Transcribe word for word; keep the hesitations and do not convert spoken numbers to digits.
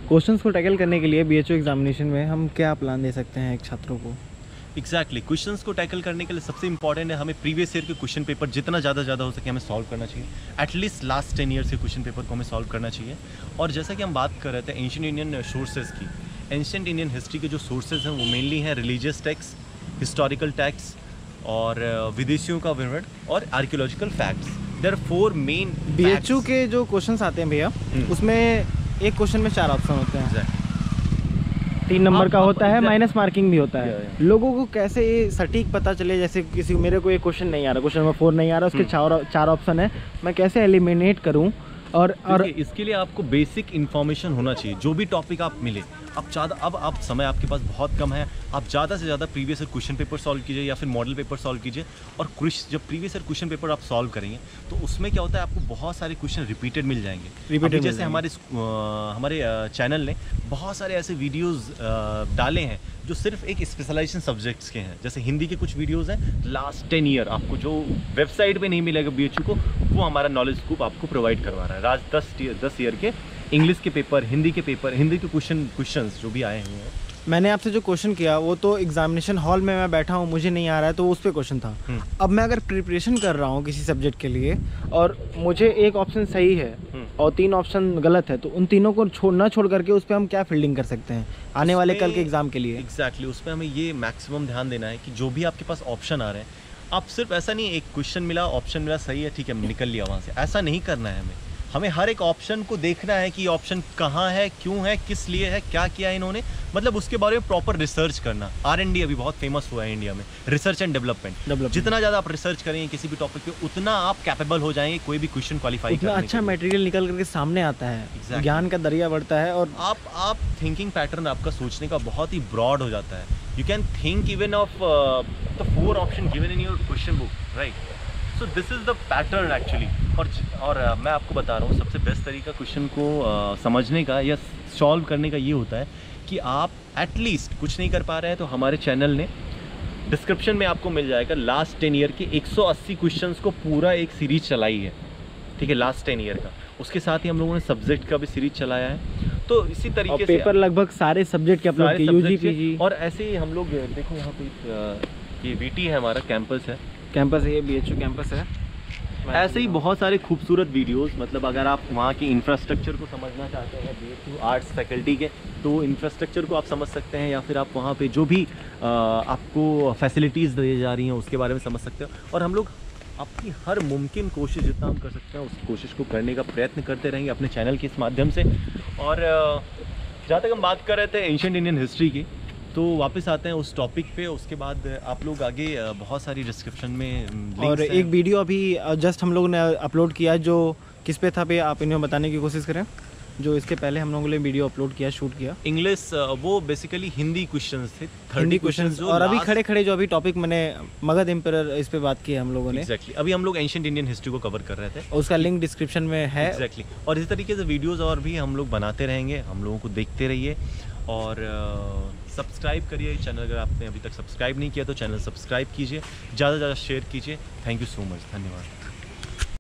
Questions को tackle करने के लिए बीएचओ एग्जामिनेशन में हम क्या प्लान दे सकते हैं एक छात्रों को? Exactly exactly. क्वेश्चंस को टैकल करने के लिए सबसे इंपॉर्टेंट है हमें प्रीवियस ईयर के क्वेश्चन पेपर जितना ज़्यादा ज़्यादा हो सके हमें सॉल्व करना चाहिए। एटलीस्ट लास्ट टेन ईयर के क्वेश्चन पेपर को हमें सॉल्व करना चाहिए। और जैसा कि हम बात कर रहे थे एंशिएंट इंडियन सोर्सेज की, एंशिएंट इंडियन हिस्ट्री के जो सोर्सेज हैं वो मेनली हैं रिलीजियस टेक्स्ट, हिस्टोरिकल टेक्स्ट और विदेशियों का विवरण और archaeological facts. There are four main. BHU के जो क्वेश्चंस आते हैं भैया, उसमें एक क्वेश्चन में चार ऑप्शन होते हैं। exactly. तीन नंबर का होता है, माइनस मार्किंग भी होता है। या, या। लोगों को कैसे ये सटीक पता चले, जैसे किसी मेरे को ये क्वेश्चन नहीं आ रहा, क्वेश्चन नंबर फोर नहीं आ रहा, उसके चार चार ऑप्शन है, मैं कैसे एलिमिनेट करूं? और और इसके लिए आपको बेसिक इन्फॉर्मेशन होना चाहिए। जो भी टॉपिक आप मिले, अब ज़्यादा अब आप समय आपके पास बहुत कम है, आप ज़्यादा से ज़्यादा previous year question paper solve कीजिए या फिर मॉडल पेपर सॉल्व कीजिए। और जब प्रीवियस ईयर क्वेश्चन पेपर आप सॉल्व करेंगे तो उसमें क्या होता है, आपको बहुत सारे क्वेश्चन रिपीटेड मिल जाएंगे। रिपीटेड जैसे हमारे हमारे चैनल ने बहुत सारे ऐसे वीडियोज़ डाले हैं जो सिर्फ एक स्पेशलाइजेशन सब्जेक्ट्स के हैं। जैसे हिंदी के कुछ वीडियोज़ हैं लास्ट टेन ईयर, आपको जो वेबसाइट पे नहीं मिलेगा बीएचयू को, वो हमारा नॉलेज स्कूप आपको प्रोवाइड करवा रहा है। राज दस दस ईयर के इंग्लिश के पेपर, हिंदी के पेपर, हिंदी के क्वेश्चन क्वेश्चंस जो भी आए हुए हैं। मैंने आपसे जो क्वेश्चन किया वो तो एग्जामिनेशन हॉल में मैं बैठा हूँ, मुझे नहीं आ रहा है, तो उस पर क्वेश्चन था। अब मैं अगर प्रिपरेशन कर रहा हूँ किसी सब्जेक्ट के लिए और मुझे एक ऑप्शन सही है और तीन ऑप्शन गलत है, तो उन तीनों को छोड़ ना छोड़ करके उस पर हम क्या फील्डिंग कर सकते हैं आने वाले कल के एग्जाम के लिए? एग्जैक्टली exactly, उस पर हमें ये मैक्सिमम ध्यान देना है कि जो भी आपके पास ऑप्शन आ रहे हैं, आप सिर्फ ऐसा नहीं एक क्वेश्चन मिला, ऑप्शन मिला, सही है ठीक है निकल लिया वहाँ से, ऐसा नहीं करना है हमें। हमें हर एक ऑप्शन को देखना है कि ऑप्शन कहाँ है, क्यों है, किस लिए है, क्या किया है इन्होंने, मतलब उसके बारे में प्रॉपर रिसर्च करना। आर एंड डी अभी बहुत फेमस हुआ है इंडिया में, रिसर्च एंड डेवलपमेंट। जितना ज़्यादा आप रिसर्च करेंगे किसी भी टॉपिक पे, उतना आप कैपेबल हो जाएंगे कोई भी क्वेश्चन क्वालिफाई करने। अच्छा मटेरियल निकल करके सामने आता है, exactly. ज्ञान का दरिया बढ़ता है और आप आप थिंकिंग पैटर्न आपका सोचने का बहुत ही ब्रॉड हो जाता है। You can think even of the four option given in your question book, right? So this is the pattern actually. और और uh, मैं आपको बता रहा हूँ सबसे बेस्ट तरीका क्वेश्चन को uh, समझने का या सॉल्व करने का ये होता है कि आप एटलीस्ट कुछ नहीं कर पा रहे हैं तो हमारे चैनल ने डिस्क्रिप्शन में आपको मिल जाएगा लास्ट टेन ईयर के एक सौ अस्सी क्वेश्चंस को पूरा एक सीरीज चलाई है, ठीक है, लास्ट टेन ईयर का। उसके साथ ही हम लोगों ने सब्जेक्ट का भी सीरीज चलाया है। तो इसी तरीके से पेपर लगभग सारे सब्जेक्ट के अपलोड किए, यूजी पीजी। और ऐसे ही हम लोग देखो यहाँ पे ये वीटी है, हमारा कैंपस है, कैंपस है, ये बीएचयू कैंपस है। ऐसे ही बहुत सारे खूबसूरत वीडियोस, मतलब अगर आप वहाँ के इंफ्रास्ट्रक्चर को समझना चाहते हैं बीएचयू आर्ट्स फैकल्टी के, तो इंफ्रास्ट्रक्चर को आप समझ सकते हैं, या फिर आप वहाँ पे जो भी आ, आपको फैसिलिटीज़ दी जा रही हैं उसके बारे में समझ सकते हो। और हम लोग अपनी हर मुमकिन कोशिश जितना हम कर सकते हैं उस कोशिश को करने का प्रयत्न करते रहेंगे अपने चैनल के इस माध्यम से। और जहाँ तक हम बात कर रहे थे एंशिएंट इंडियन हिस्ट्री की, तो वापस आते हैं उस टॉपिक पे। उसके बाद आप लोग आगे बहुत सारी डिस्क्रिप्शन में और एक वीडियो अभी जस्ट हम लोगों ने अपलोड किया जो किस पे था, पे आप इन्हें बताने की कोशिश करें। जो इसके पहले हम लोगों ने वीडियो अपलोड किया, शूट किया, इंग्लिश, वो बेसिकली हिंदी क्वेश्चंस थे, हिंदी क्वेश्चंस। और अभी खड़े खड़े जो अभी टॉपिक मैंने मगध एम्परर इस पे बात की है हम लोगों ने। एग्जैक्टली, अभी हम लोग एंशिएंट इंडियन हिस्ट्री को कवर कर रहे थे, उसका लिंक डिस्क्रिप्शन में है। एग्जैक्टली, और इसी तरीके से वीडियोज़ और भी हम लोग बनाते रहेंगे, हम लोगों को देखते रहिए और सब्सक्राइब करिए चैनल। अगर आपने अभी तक सब्सक्राइब नहीं किया तो चैनल सब्सक्राइब कीजिए, ज़्यादा से ज़्यादा शेयर कीजिए। थैंक यू सो मच, धन्यवाद।